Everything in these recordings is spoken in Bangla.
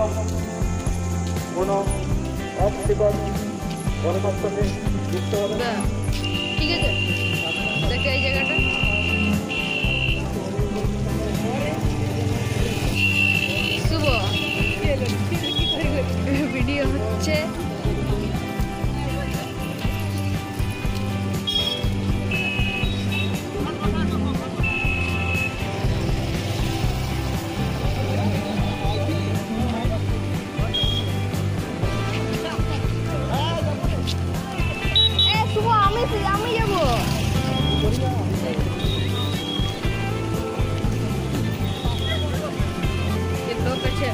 কোনো অপ্রীতিকর গণতন্ত্র নিয়ে যুক্ত হবে না। ঠিক আছে, দেখে এই জায়গাটা শুভ ভিডিও হচ্ছে। আমি যাবো লোক আছে।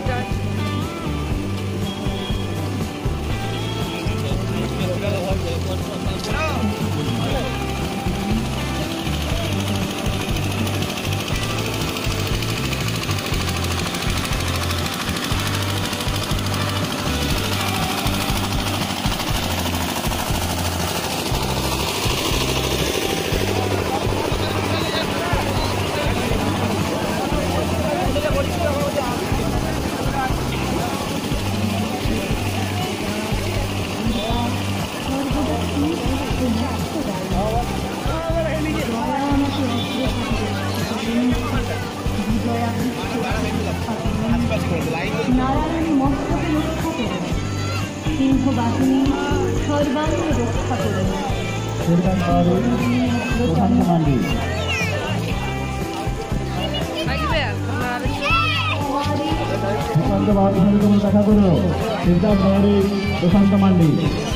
নারায়ণ মস্তকে রক্ষা করুন, সিংহবাহিনী সর্বাঙ্গ রক্ষা করুন। দেখা করো সিদ্ধার্থ বাড়ি প্রশান্ত মান্ডি।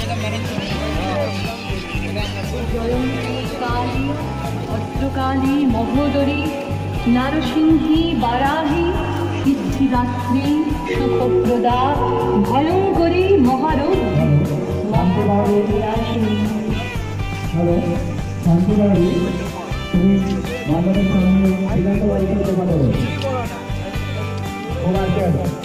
ভদ্রকালী মহোদরী নারসিংহী বারাহী সিদ্ধিদাত্রী সুখপ্রদা ভয়ঙ্করী মহারূপ হ্যালো শান্তি বাড়ি, তুমি বাংলাদেশ সিদ্ধান্ত বাড়ি করতে পারো।